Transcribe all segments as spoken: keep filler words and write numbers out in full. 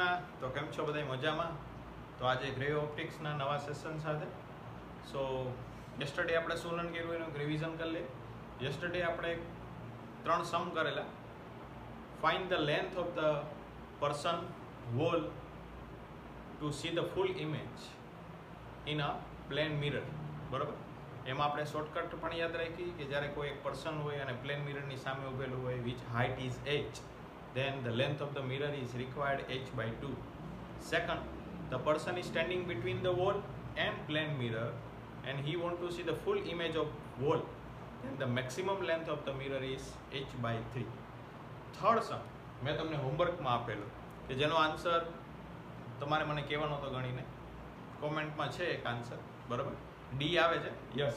કૃષ્ણ. તો કેમ છો બધા મજામાં? તો આજે ગ્રે ઓપ્ટિક્સના નવા સેશન સાથે. સો યસ્ટરડે આપણે શું લર્ન કર્યું એનું રિવિઝન કરી લઈએ. યસ્ટરડે આપણે ત્રણ સમ કરેલા. Find the length of the person wall to see the full image in a plane mirror. બરાબર. એમાં આપણે શોર્ટકટ પણ યાદ રાખી કે જ્યારે કોઈ એક પર્સન હોય અને પ્લેન મિરરની સામે ઊભેલું હોય, which height is H, then the length of the mirror is required h by two. Second, the person is standing between the wall and plane mirror and he want to see the full image of wall, then the maximum length of the mirror is h by three. Third sum મેં તમને હોમવર્કમાં આપેલો કે જેનો answer તમારે મને કહેવાનો હતો ગણીને. કોમેન્ટમાં છે એક આન્સર, બરાબર? ડી આવે છે? યસ,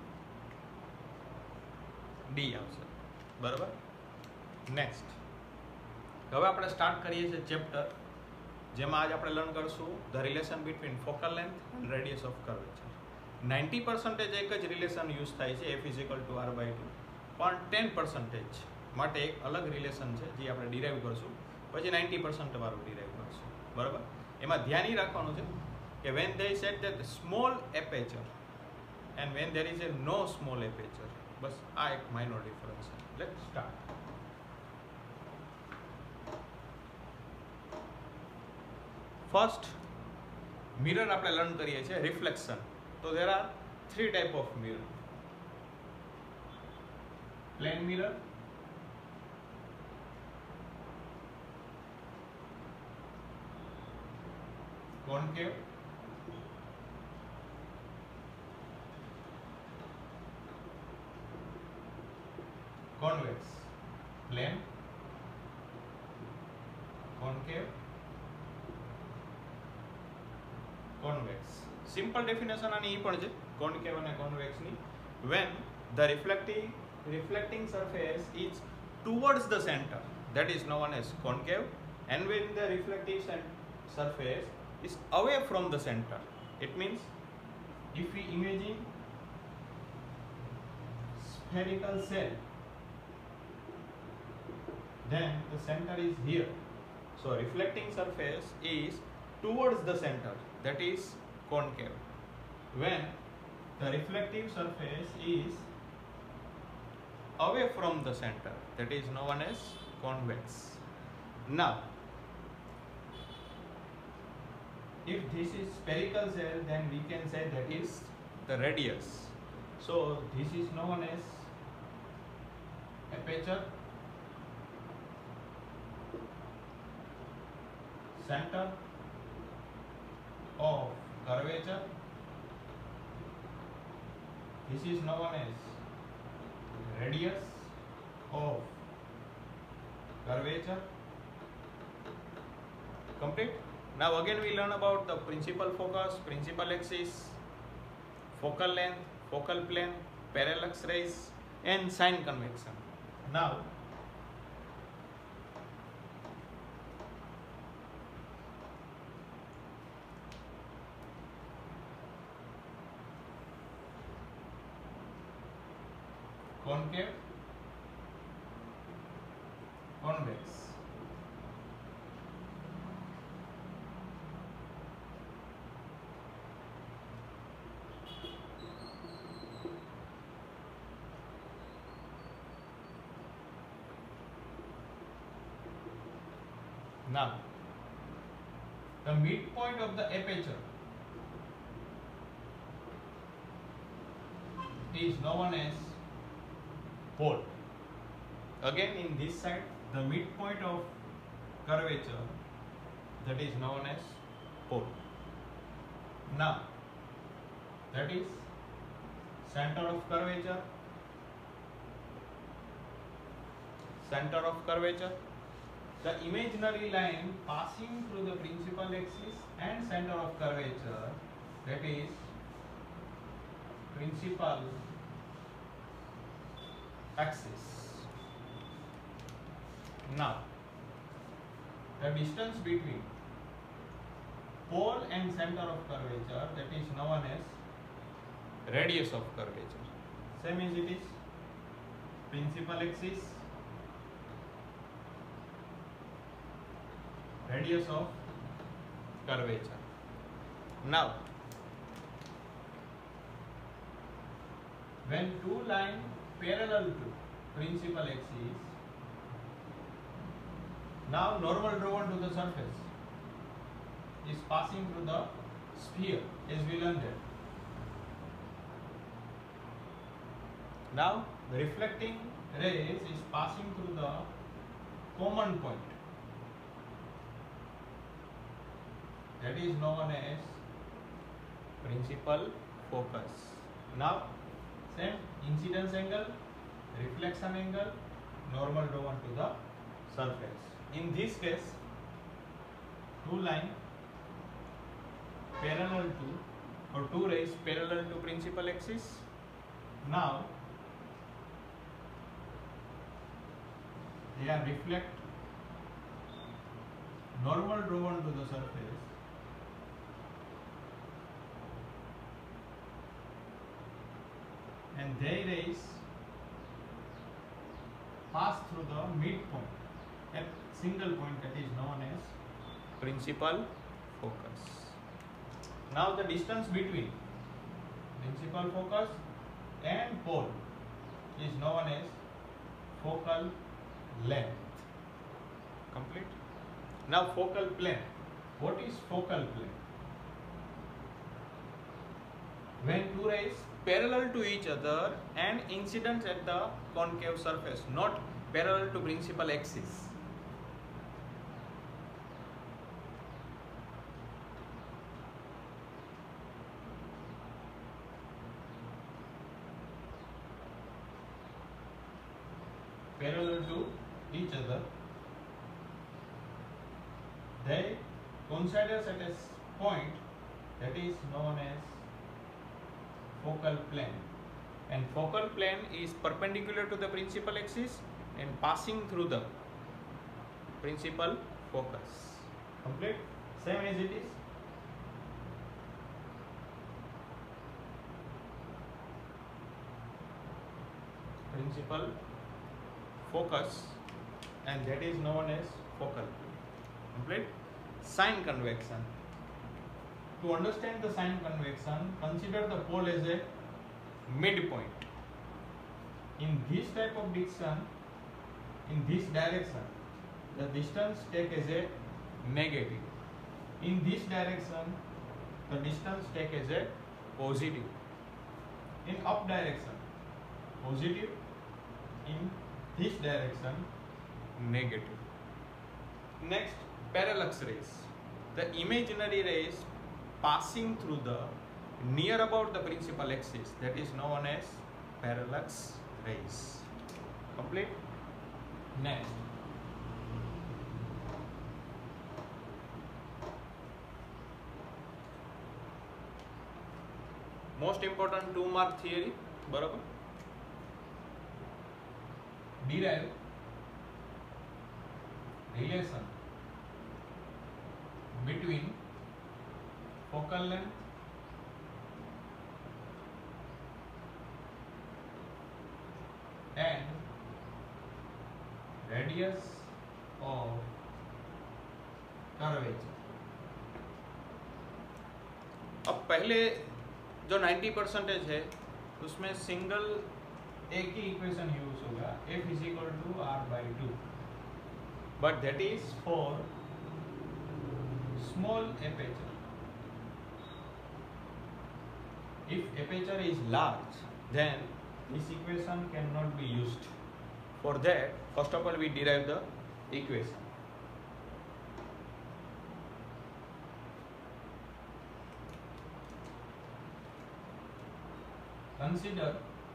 ડી આવશે, બરાબર. નેક્સ્ટ હવે આપણે સ્ટાર્ટ કરીએ છીએ ચેપ્ટર, જેમાં આજ આપણે લર્ન કરશું the relation between focal length and radius of curvature. Ninety percentage એક જ રિલેશન યુઝ થાય છે, F is equal to R by two, પણ ટેન પર્સન્ટેજ માટે એક અલગ રિલેશન છે જે આપણે ડિરાઈવ કરશું, પછી નાઇન્ટી પર્સન્ટ વાળું ડિરાઈવ કરશું, બરાબર. એમાં ધ્યાન એ રાખવાનું છે કે when they set that small aperture and when there is a no small aperture, બસ આ એક માઇનોર ડિફરન્સ છે. Let's start. ફર્સ્ટ મિરર આપણે લર્ન કરીએ છીએ રિફ્લેક્શન. તો there are three type of mirror: plane mirror, concave, convex. Plane, concave, convex. Simple definition આની એ પણ છે concave અને convex ની. When the reflecting reflecting surface is towards the center, that is known as concave, and when the reflective surface is away from the center, it means if we imagine spherical cell, then the center is here, so reflecting surface is towards the center, that is concave. When the reflective surface is away from the center, that is known as convex. Now if this is spherical cell, then we can say that is the radius. So this is known as aperture, center of curvature. This is known as radius of curvature. Complete. Now again we learn about the principal focus, principal axis, focal length, focal plane, parallax rays and sign convection. Now concave, convex. Now, the midpoint of the aperture is known as pole. Again, in this side, the midpoint of curvature, that is known as pole. Now, that is center of curvature, center of curvature. The imaginary line passing through the principal axis and center of curvature, that is principal axis. Now, the distance between pole and center of curvature, that is known as radius of curvature. Same as it is principal axis, radius of curvature. Now, when two lines parallel to principal axis, now normal drawn to the surface is passing through the sphere as we learned it. Now the reflecting rays is passing through the common point, that is known as principal focus. Now same incidence angle, reflection angle, normal drawn to the surface. In this case, two lines parallel to or two rays parallel to principal axis. Now they are reflect normal drawn to the surface and their rays pass through the midpoint at single point, that is known as principal focus. Now the distance between principal focus and pole is known as focal length. Complete. Now focal plane. What is focal plane? When two rays parallel to each other and incident at the concave surface, not parallel to principal axis. Parallel to each other, they coincide at a point that is known as focal plane, and focal plane is perpendicular to the principal axis and passing through the principal focus. Complete. Same as it is. Principal focus, and that is known as focal plane. Complete. Sine convection. To understand the sine convection, consider the pole as a midpoint. In this type of diction, in this direction, the distance take as a negative. In this direction, the distance take as a positive. In up direction, positive. In this direction, negative. Next, parallax rays. The imaginary rays passing through the near about the principal axis, that is known as parallax rays. Complete. Next, most important two mark theory, बराबर. Derive relation between focal length and radius of curvature. अब पहले जो नब्बे percentage है उसमें single एक ही equation use होगा, f is equal to r by two, but that is for small aperture. If aperture is large, then this equation cannot be used. For that, first of all, we derive the equation. Consider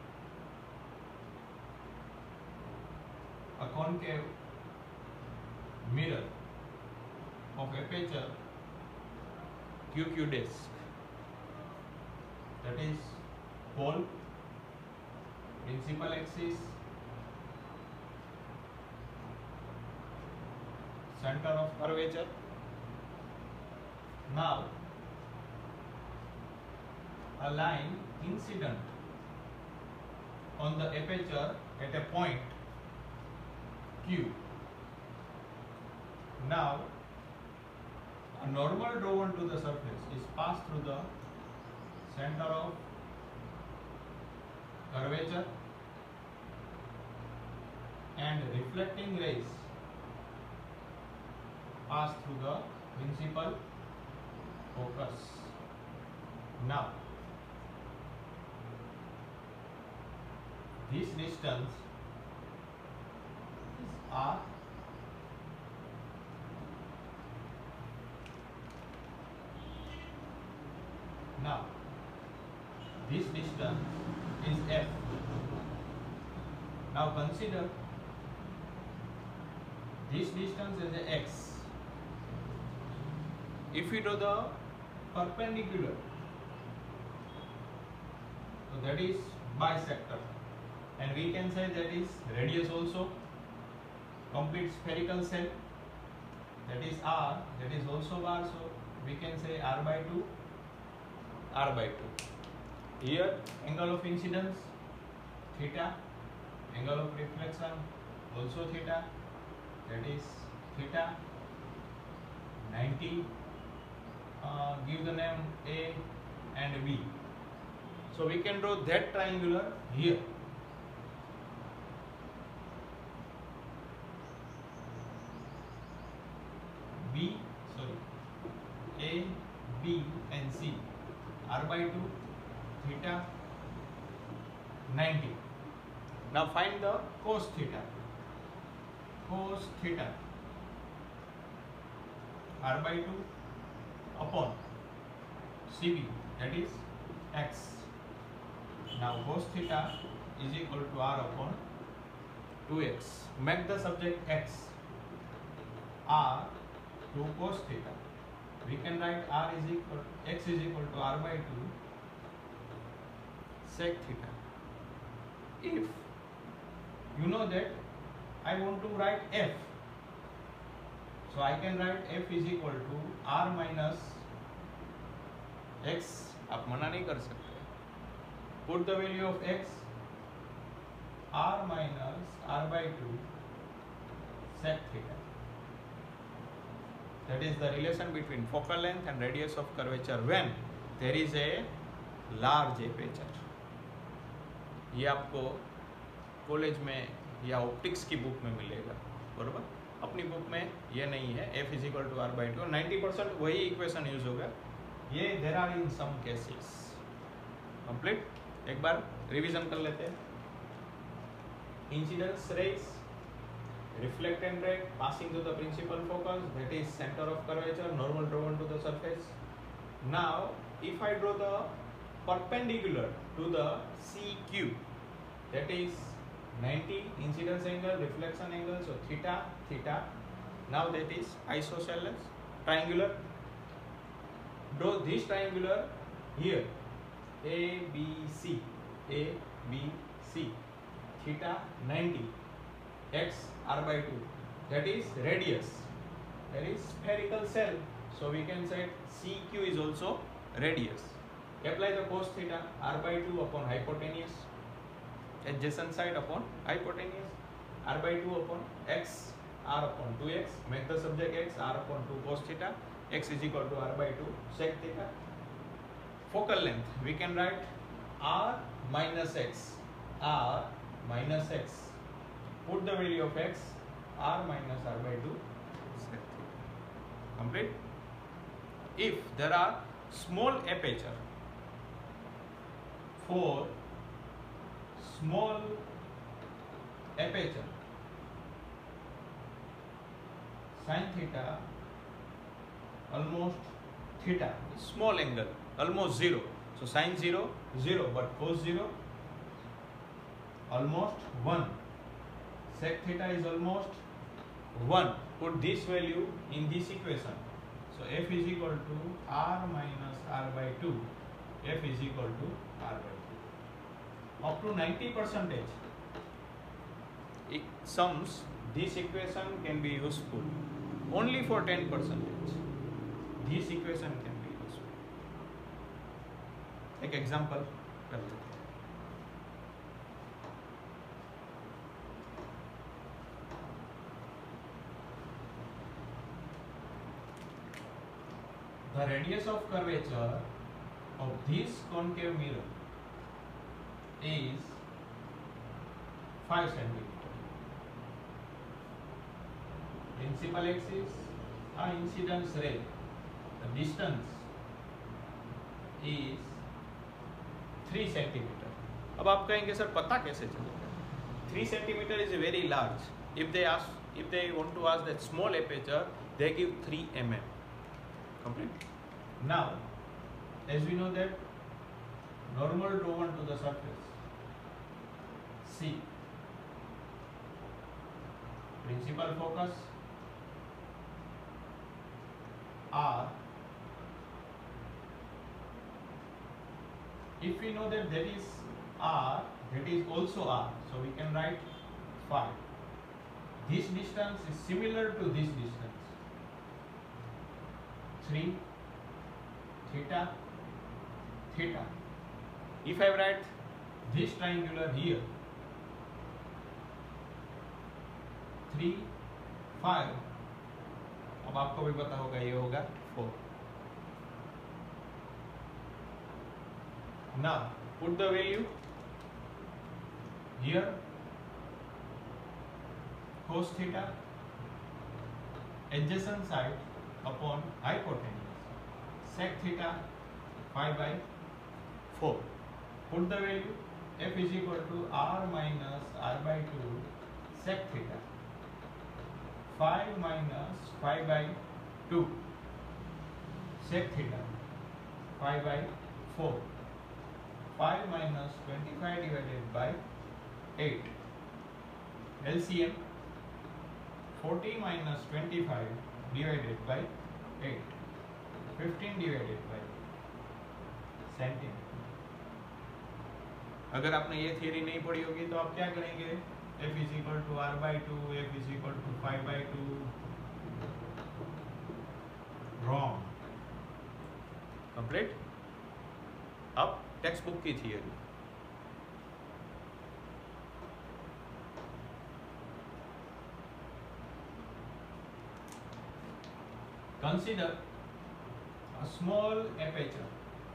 a concave mirror of aperture Q Q disk, that is pole, principal axis, center of curvature. Now a line incident on the aperture at a point Q. Now a normal drawn to the surface is passed through the center of curvature and reflecting rays pass through the principal focus. Now, this distance is R. Now, this distance is F. Now consider this distance as a X. If we do the perpendicular, so that is bisector, and we can say that is radius also. Complete spherical cell, that is R, that is also bar, so we can say R by two, R by two. Here angle of incidence theta, angle of reflection also theta, that is theta ninety. Uh, give the name A and B. So we can draw that triangular here. B, sorry, A, B and C, R by two, theta ninety. Now find the cos theta. Cos theta, R by two upon C B, that is X. Now cos theta is equal to R upon two X. Make the subject X. R to cos theta. We can write R is equal X is equal to R by two sec theta. If you know that I want to write F, so I can write F is equal to R minus X. आप मना नहीं कर सकते. Put the value of X, R minus R by two sec theta. That is the relation between focal length and radius of curvature when there is a large aperture. ये आपको college में या optics की book में मिलेगा, बरोबर. अपनी book में ये नहीं है. F is equal to R by two. ninety percent वही इक्वेशन यूज होगा. ये there are in some cases. Complete. एक बार रिवीजन कर लेते हैं. Incidence rays, reflected ray passing to the principal focus, that is center of curvature, normal drawn to the surface. Now, if I draw the perpendicular to the C Q, that is ninety incidence angle, reflection angle, so theta, theta. Now that is isosceles triangular. Draw this triangular here, A, B, C, A, B, C, theta ninety, X, R by two, that is radius, that is spherical cell, so we can say C Q is also radius. Apply the cos theta, R by two upon hypotenuse, adjacent side upon hypotenuse, R by two upon X, R upon two X, make the subject X, R upon two cos theta, X is equal to R by two sec theta. Focal length, we can write R minus X, R minus X. Put the value of X, R minus R by two sec theta. Complete. If there are small aperture, for small aperture, sin theta almost theta, small angle, almost zero. So sin zero, zero, but cos zero, almost one. Sec theta is almost one. Put this value in this equation. So F is equal to R minus R by two. F is equal to R by two. Up to ninety percentage sums, this equation can be useful. Only for ten percentage, this equation can be useful. Take example. the radius of curvature of this concave mirror is five centimeter. Principal axis or incidence ray, the distance is three centimeter. अब आप कहेंगे sir पता कैसे चलेगा? three centimeter is very large. If they ask, if they want to ask that small aperture, they give three millimeters. Complete. Now, as we know that normal drawn to the surface, C, principal focus, R. If we know that that is R, that is also R, so we can write five. This distance is similar to this distance, three theta theta. If I write this triangular here, three five, अब आपको भी पता होगा ये होगा four. Now put the value here, cos theta adjacent side upon hypotenuse, sec theta five by four. Put the value, f is equal to r minus r by two sec theta, five minus five by two sec theta, five by four, five minus twenty-five divided by eight, L C M, forty minus twenty-five divided by eight, fifteen divided by centimetre. अगर आपने ये theory नहीं पढ़ी होगी तो आप क्या करेंगे? f is equal to r by two, f is equal to five by two. Wrong. Complete. अब टेक्स्ट बुक की theory. Consider a small aperture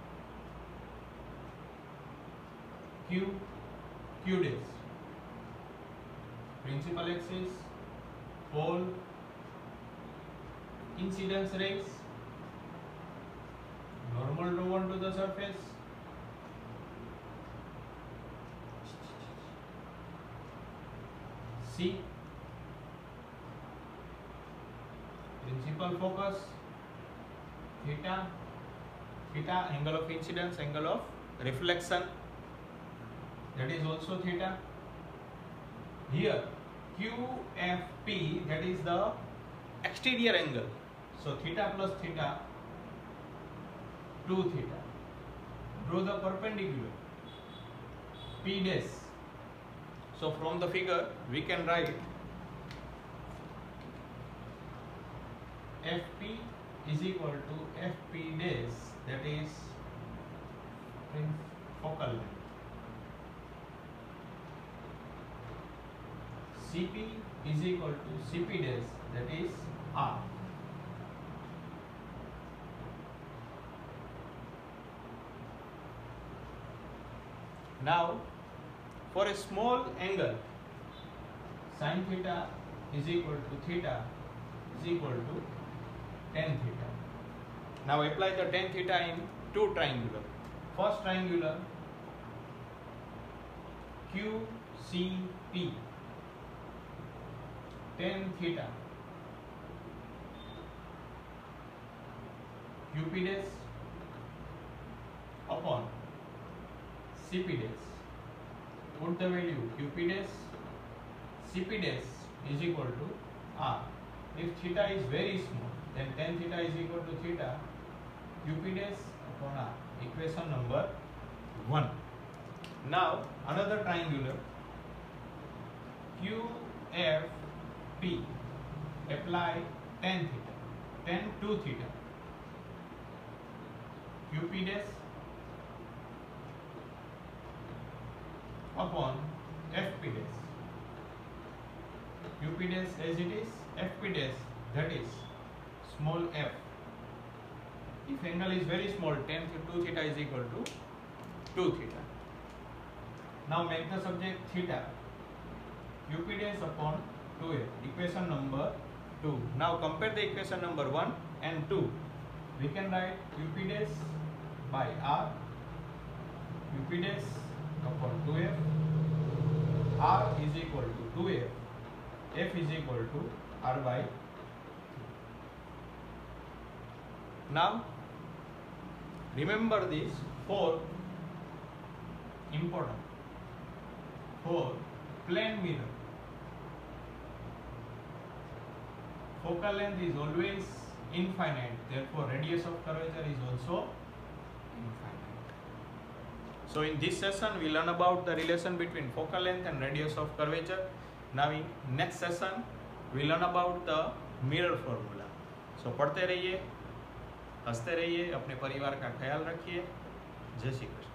Q, Q dash. Principal axis, pole, incidence rays, normal drawn to the surface, C, principal focus, theta, theta angle of incidence, angle of reflection, that is also theta. Here Q F P, that is the exterior angle, so theta plus theta, two theta. Draw the perpendicular, P dash. So from the figure we can write F P is equal to F P dash, that is focal length. C P is equal to C P dash, that is R. Now for a small angle, sin theta is equal to theta is equal to tan theta. Now apply the tan theta in two triangular. First triangular Q C P, tan theta, Q P dash upon C P dash. Put the value Q P dash, C P dash is equal to R. If theta is very small, then tan theta is equal to theta Q P dash upon R. Equation number one. Now another triangular Q F P, apply tan theta, tan two theta, Q P dash upon F P dash. Q P dash as it is, F P dash, that is small f, if angle is very small, tan two theta is equal to two theta. Now make the subject theta, U P dash upon two f, equation number two. Now compare the equation number one and two. We can write U P dash by R, U P dash upon two f, R is equal to two f, f is equal to R by three. Now remember these four important, four plane mirror. Focal length is always infinite, therefore radius of curvature is also infinite. So in this session we learn about the relation between focal length and radius of curvature. Now in next session we learn about the mirror formula. So पढ़ते रहिए, हंसते रहिए, अपने परिवार का ख्याल रखिए। जय श्री कृष्ण।